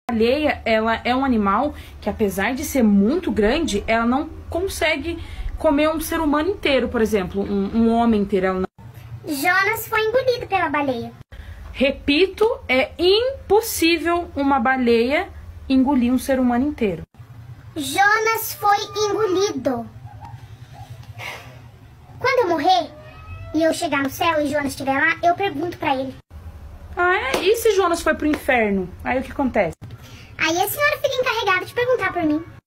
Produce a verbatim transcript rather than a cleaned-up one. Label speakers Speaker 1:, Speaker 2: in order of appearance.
Speaker 1: A baleia, ela é um animal que, apesar de ser muito grande, ela não consegue comer um ser humano inteiro, por exemplo, um, um homem inteiro. Ela não...
Speaker 2: Jonas foi engolido pela baleia.
Speaker 1: Repito, é impossível uma baleia engolir um ser humano inteiro.
Speaker 2: Jonas foi engolido. Quando eu morrer e eu chegar no céu e Jonas estiver lá, eu pergunto pra ele.
Speaker 1: Ah, é? E se Jonas foi pro inferno? Aí o que acontece?
Speaker 2: Aí a senhora fica encarregada de perguntar por mim.